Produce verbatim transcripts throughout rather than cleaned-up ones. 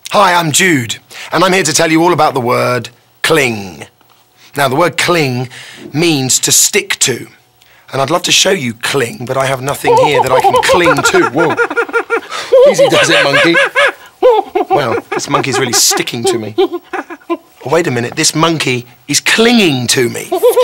Hi, I'm Jude, and I'm here to tell you all about the word cling. Now, the word cling means to stick to, and I'd love to show you cling, but I have nothing here that I can cling to. Whoa. Easy does it, monkey. Well, this monkey's really sticking to me. Oh, wait a minute, this monkey is clinging to me.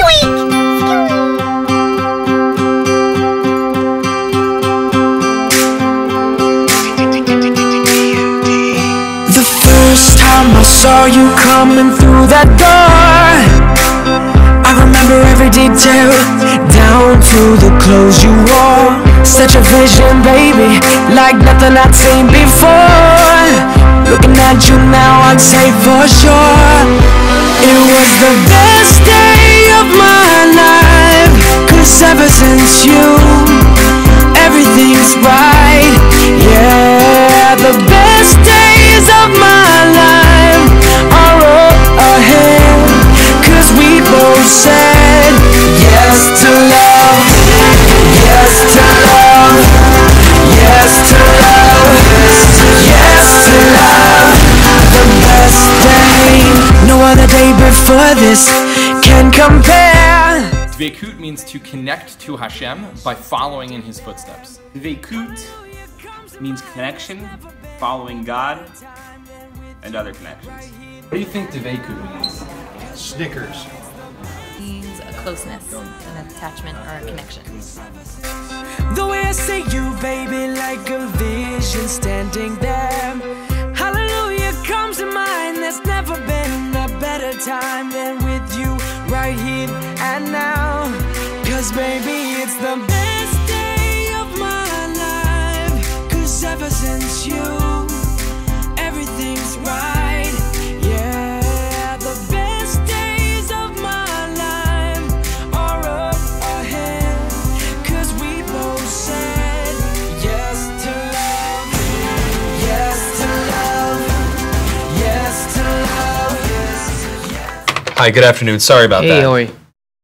First time I saw you coming through that door, I remember every detail, down to the clothes you wore. Such a vision, baby, like nothing I'd seen before. Looking at you now, I'd say for sure it was the best day of my life. 'Cause ever since you, everything's right. Yeah, the best days of my life are up ahead. 'Cause we both said yes to love, yes to love, yes to love, yes to love. The best day, no other day before this can compare. Dveikut means to connect to Hashem by following in His footsteps. Dveikut means connection, following God, and other connections. What do you think Dveikut means? Snickers. Means a closeness, an attachment, or a connection. The way I see you, baby, like a vision standing there. Hallelujah comes to mind. There's never been a better time than with you right here and now. 'Cause baby, it's the best day of my life. 'Cause ever since you, everything's right. Yeah, the best days of my life are up ahead. 'Cause we both said yes to love, yes to love, yes to love, yes. Hi, good afternoon. Sorry about Hey, that. how are you?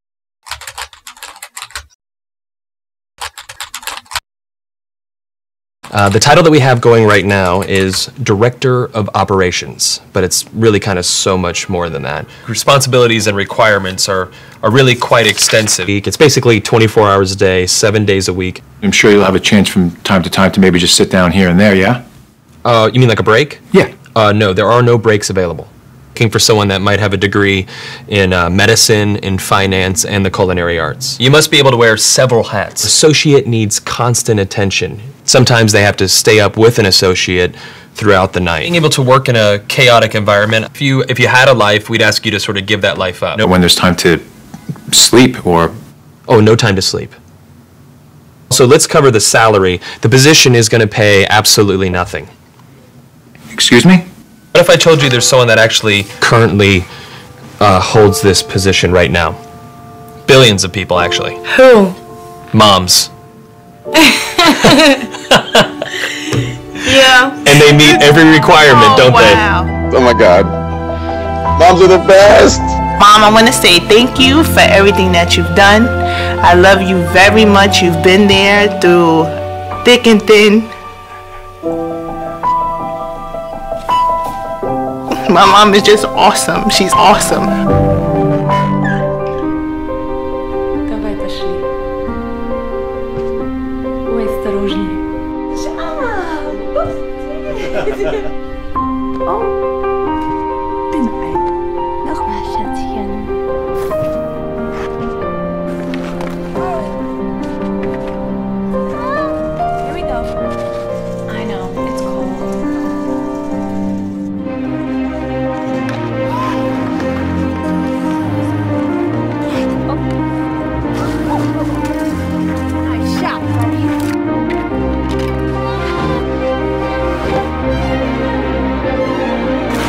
Uh, the title that we have going right now is Director of Operations, but it's really kind of so much more than that. Responsibilities and requirements are, are really quite extensive. It's basically twenty-four hours a day, seven days a week. I'm sure you'll have a chance from time to time to maybe just sit down here and there, yeah? Uh, you mean like a break? Yeah. Uh, no, there are no breaks available. Looking for someone that might have a degree in uh, medicine, in finance, and the culinary arts. You must be able to wear several hats. Associate needs constant attention. Sometimes they have to stay up with an associate throughout the night. Being able to work in a chaotic environment, if you, if you had a life, we'd ask you to sort of give that life up. When there's time to sleep or... Oh, no time to sleep. So let's cover the salary. The position is going to pay absolutely nothing. Excuse me? What if I told you there's someone that actually currently uh, holds this position right now? Billions of people, actually. Who? Moms. Yeah. And they meet every requirement, Oh, don't wow. Oh my God. Moms are the best. Mom, I want to say thank you for everything that you've done. I love you very much. You've been there through thick and thin. My mom is just awesome. She's awesome. Давай пошли. Ой, осторожнее. Nogmaals, schatje. Here we go. I know, it's cold. Nice shot, buddy.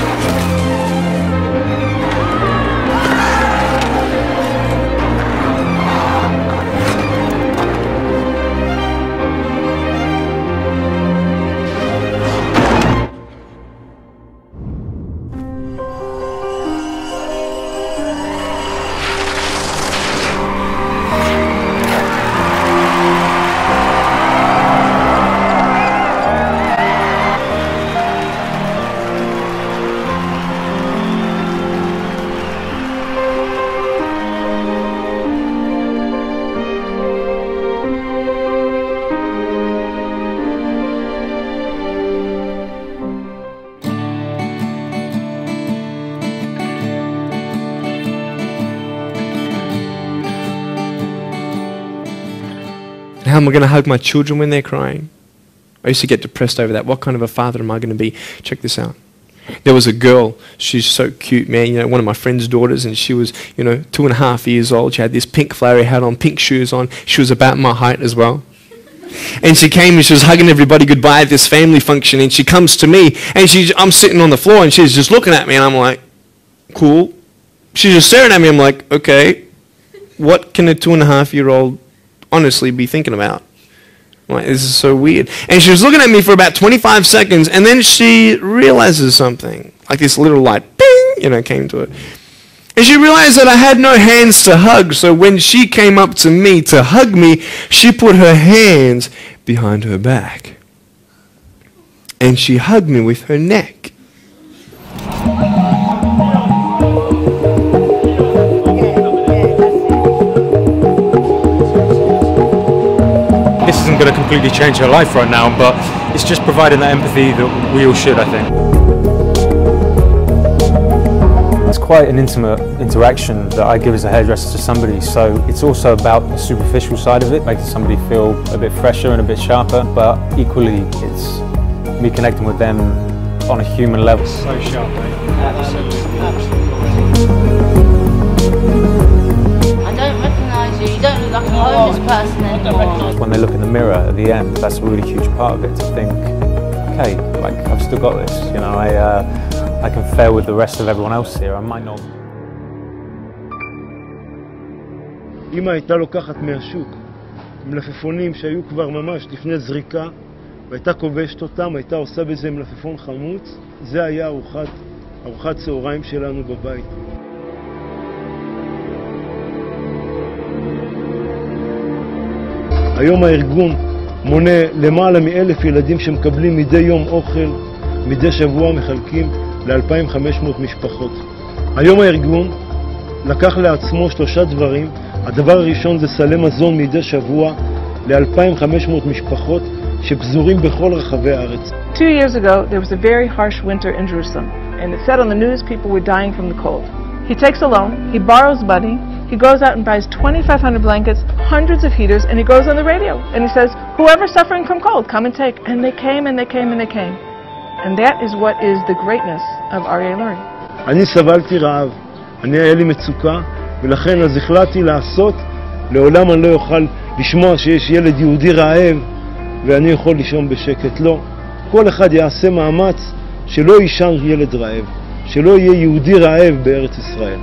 How am I going to hug my children when they're crying? I used to get depressed over that. What kind of a father am I going to be? Check this out. There was a girl, she's so cute, man, you know, one of my friend's daughters, and she was, you know, two and a half years old. She had this pink flowery hat on, pink shoes on. She was about my height as well. And she came and she was hugging everybody goodbye at this family function, and she comes to me, and she's, I'm sitting on the floor, and she's just looking at me, and I'm like, cool. She's just staring at me. I'm like, okay, what can a two and a half year old honestly be thinking about? Like, this is so weird. And she was looking at me for about twenty-five seconds, and then she realizes something. Like this little light, bing, you know, came to it. And she realized that I had no hands to hug, so when she came up to me to hug me, she put her hands behind her back. And she hugged me with her neck. This isn't going to completely change her life right now, but it's just providing that empathy that we all should, I think. It's quite an intimate interaction that I give as a hairdresser to somebody, so it's also about the superficial side of it, making somebody feel a bit fresher and a bit sharper, but equally it's me connecting with them on a human level. So sharp, mate. Absolutely. I don't recognise you, you don't look like a homeless person anymore. When they look in the mirror at the end, that's a really huge part of it, to think, okay, like, I've still got this, you know, I, uh, I can fare with the rest of everyone else here, I might not. אמא הייתה לוקחת מהשוק מלפפונים שהיו כבר ממש לפני זריקה, והייתה כובשת אותם, הייתה עושה בזה מלפפון חמוץ. זה היה ארוחת, ארוחת צהריים שלנו בבית. היום הארגון מונה למעלה מאלף ילדים שמקבלים מדי יום אוכל, מדי שבוע מחלקים ל-אלפיים וחמש מאות משפחות. היום הארגון לקח לעצמו שלושה דברים. הדבר הראשון זה סלי מזון מדי שבוע ל-אלפיים וחמש מאות משפחות שפזורים בכל רחבי הארץ. Two years ago, there was a very harsh winter in Jerusalem, and it said on the news people were dying from the cold. He takes a loan, he borrows money, he goes out and buys twenty-five hundred blankets, hundreds of heaters, and he goes on the radio, and he says, whoever's suffering from cold, come and take. And they came, and they came, and they came. And that is what is the greatness of Aryeh Lurie. אני סבלתי רעב, אני היה לי מצוקה, ולכן אז החלטתי לעשות, לעולם אני לא יוכל לשמוע שיש ילד יהודי רעב, ואני יכול לישון בשקט. לא. כל אחד יעשה מאמץ שלא יישן ילד רעב, שלא יהיה יהודי רעב בארץ ישראל.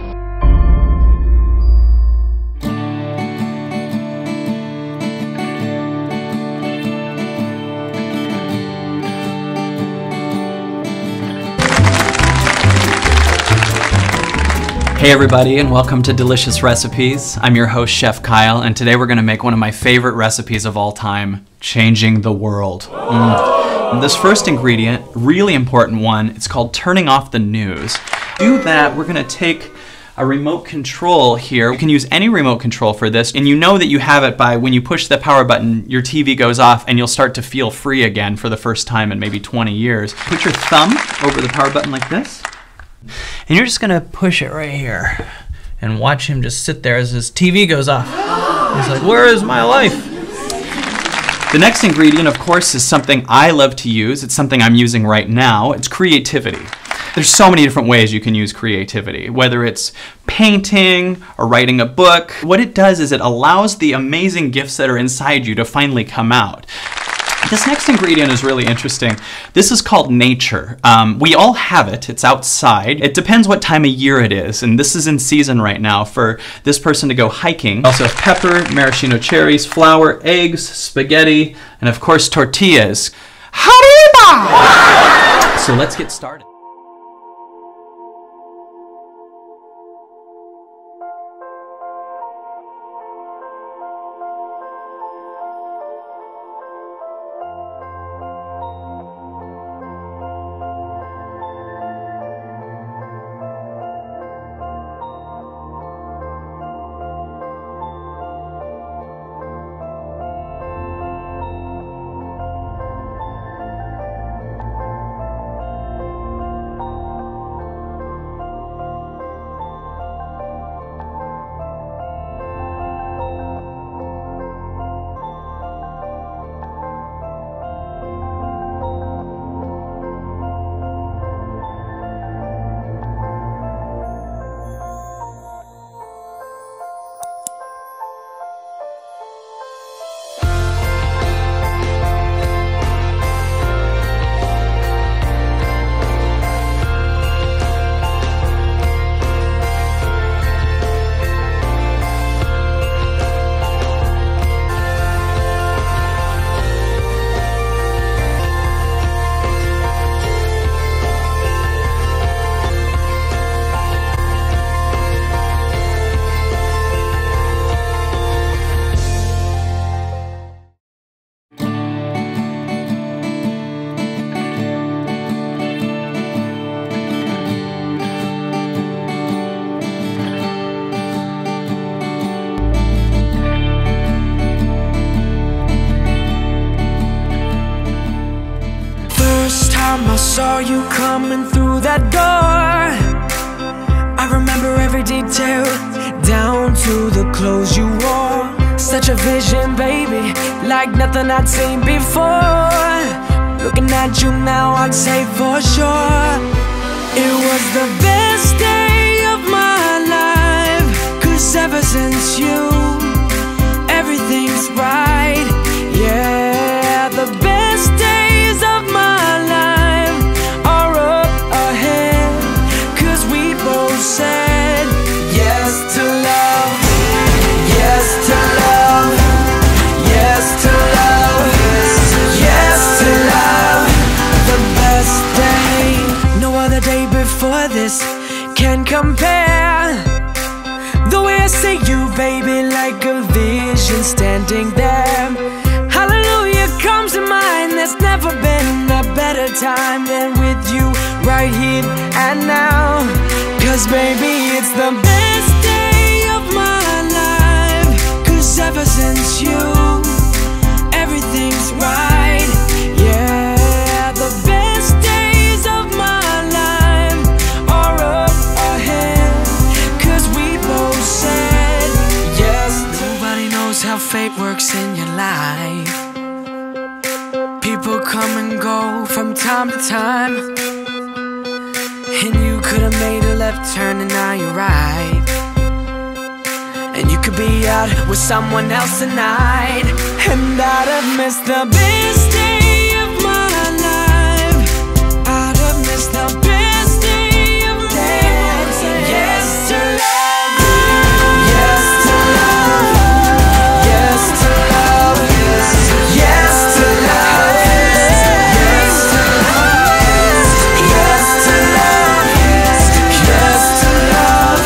Hey everybody, and welcome to Delicious Recipes. I'm your host, Chef Kyle, and today we're going to make one of my favorite recipes of all time, changing the world. Mm. This first ingredient, really important one, it's called turning off the news. To do that, we're going to take a remote control here. You can use any remote control for this, and you know that you have it by when you push the power button, your T V goes off and you'll start to feel free again for the first time in maybe twenty years. Put your thumb over the power button like this. And you're just gonna push it right here and watch him just sit there as his T V goes off. He's like, where is my life? The next ingredient, of course, is something I love to use. It's something I'm using right now. It's creativity. There's so many different ways you can use creativity, whether it's painting or writing a book. What it does is it allows the amazing gifts that are inside you to finally come out. This next ingredient is really interesting. This is called nature. Um, we all have it. It's outside. It depends what time of year it is, and this is in season right now for this person to go hiking. We also have pepper, maraschino cherries, flour, eggs, spaghetti, and of course tortillas. Hariba! So let's get started. time I saw you coming through that door, I remember every detail, down to the clothes you wore. Such a vision, baby, like nothing I'd seen before. Looking at you now, I'd say for sure it was the best day of my life. Cause ever since you, everything's right. Yeah, the best days of my life are up ahead. Cause we both said yes to love, yes to love, yes to love, yes to love. The best day, no other day before this can compare. The way I see you, baby, like a vision standing there. Hallelujah comes to mind. There's never been a better time than with you right here and now. Cause baby, it's the best day of my life. Cause ever since you, everything's right. Yeah, the best days of my life are up ahead. Cause we both said yes. Nobody knows how fate works in your life. People come and go from time to time, and you could have made a left turn and now you're right. And you could be out with someone else tonight, and I'd have missed the best day of my life. I'd have missed the best day of my life. Yes to love, yes to love, yes to love, yes to love, yes to love, yes to love, yes to love,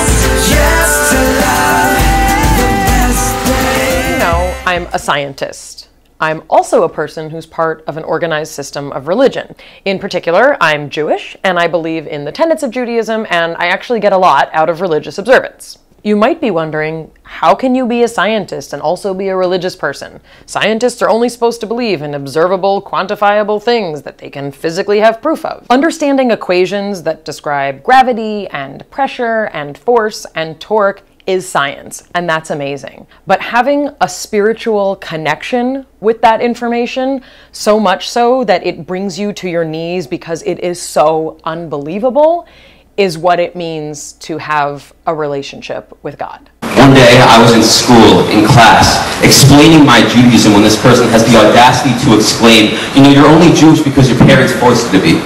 yes to love. The best day. You know, I'm a scientist. I'm also a person who's part of an organized system of religion. In particular, I'm Jewish, and I believe in the tenets of Judaism, and I actually get a lot out of religious observance. You might be wondering, how can you be a scientist and also be a religious person? Scientists are only supposed to believe in observable, quantifiable things that they can physically have proof of. Understanding equations that describe gravity and pressure and force and torque is science, and that's amazing. But having a spiritual connection with that information, so much so that it brings you to your knees because it is so unbelievable, is what it means to have a relationship with God. One day I was in school, in class, explaining my Judaism when this person has the audacity to exclaim, you know, you're only Jewish because your parents forced you to be.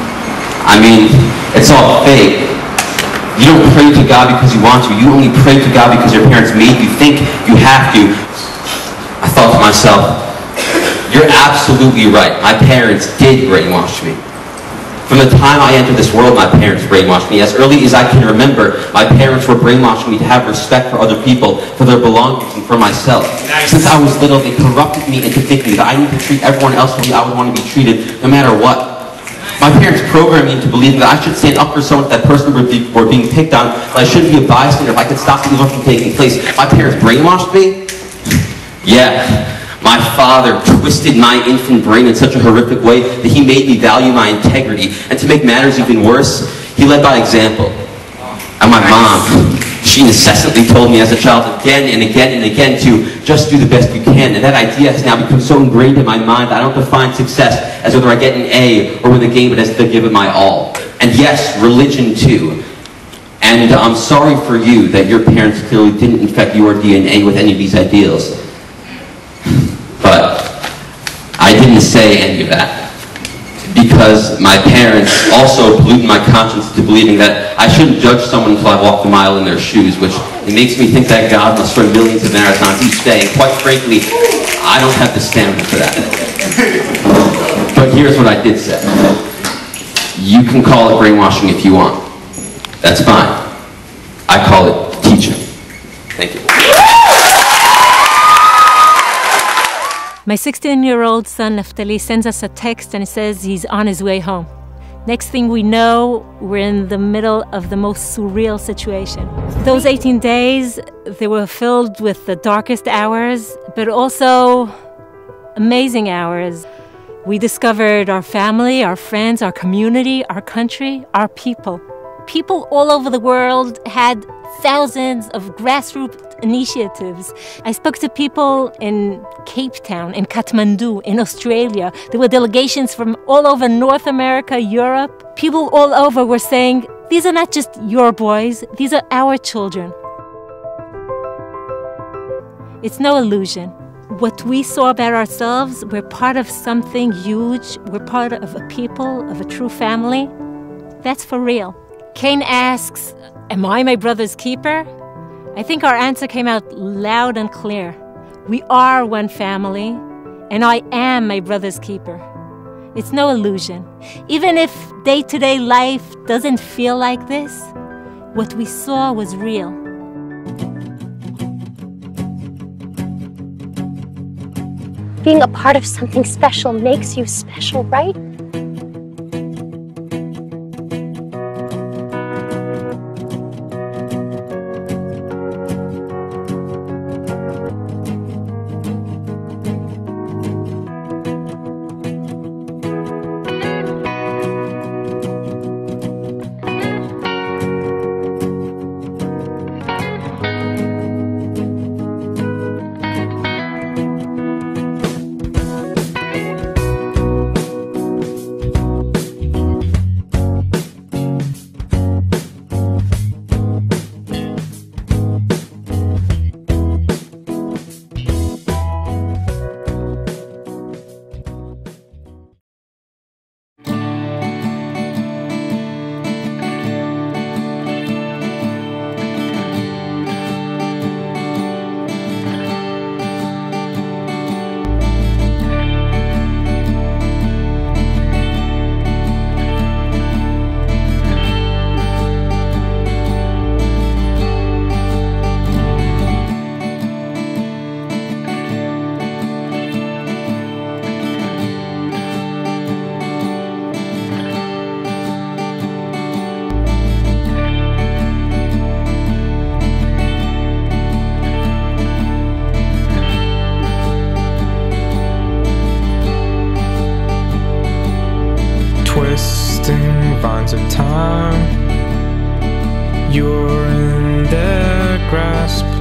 I mean, it's all fake. You don't pray to God because you want to. You only pray to God because your parents made you think you have to. I thought to myself, you're absolutely right. My parents did brainwash me. From the time I entered this world, my parents brainwashed me. As early as I can remember, my parents were brainwashing me to have respect for other people, for their belongings, and for myself. Since I was little, they corrupted me into thinking that I need to treat everyone else the way I would want to be treated, no matter what. My parents programmed me into believing that I should stand up for someone if that person were, be, were being picked on, that I shouldn't be a bystander if I could stop the evil from taking place. My parents brainwashed me? Yeah. My father twisted my infant brain in such a horrific way that he made me value my integrity. And to make matters even worse, he led by example. And my mom, she incessantly told me as a child again and again and again to just do the best you can. And that idea has now become so ingrained in my mind that I don't define success as whether I get an A or win the game, but as to give it my all. And yes, religion too. And I'm sorry for you that your parents clearly didn't infect your D N A with any of these ideals. But I didn't say any of that. Because my parents also polluted my conscience into believing that I shouldn't judge someone until I walked a mile in their shoes, which it makes me think that God must run millions of marathons each day. And quite frankly, I don't have the stamina for that. But here's what I did say. You can call it brainwashing if you want. That's fine. I call it teaching. Thank you. My sixteen-year-old son, Naftali, sends us a text and he says he's on his way home. Next thing we know, we're in the middle of the most surreal situation. Those eighteen days, they were filled with the darkest hours, but also amazing hours. We discovered our family, our friends, our community, our country, our people. People all over the world had thousands of grassroots initiatives. I spoke to people in Cape Town, in Kathmandu, in Australia. There were delegations from all over North America, Europe. People all over were saying, these are not just your boys, these are our children. It's no illusion. What we saw about ourselves, we're part of something huge. We're part of a people, of a true family. That's for real. Cain asks, am I my brother's keeper? I think our answer came out loud and clear. We are one family, and I am my brother's keeper. It's no illusion. Even if day-to-day life doesn't feel like this, what we saw was real. Being a part of something special makes you special, right? Twisting vines of time, you're in their grasp.